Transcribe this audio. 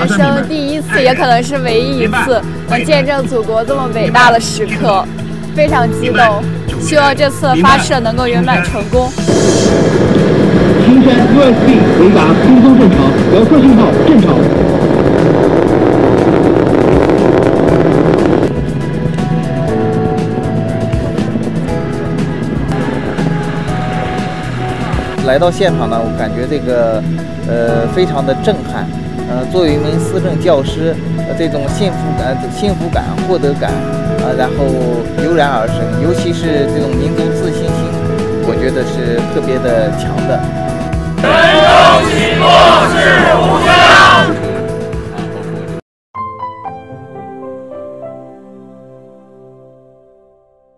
人生第一次，也可能是唯一一次能见证祖国这么伟大的时刻，非常激动。希望这次发射能够圆满成功。 青山 USB 雷达轻松正常，遥测信号正常。 来到现场呢，我感觉这个非常的震撼。作为一名思政教师，这种幸福感、获得感然后油然而生。尤其是这种民族自信心，我觉得是特别的强的。 人生起落是无限。